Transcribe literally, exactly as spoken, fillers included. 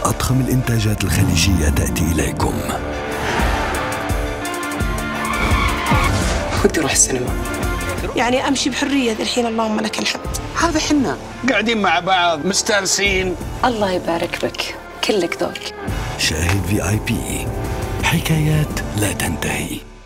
أضخم الإنتاجات الخليجية تأتي إليكم. ودي أروح السينما، يعني أمشي بحرية الحين. اللهم لك الحمد. هذا حنا قاعدين مع بعض مستانسين. الله يبارك بك، كلك ذوق. شاهد في آي بي، حكايات لا تنتهي.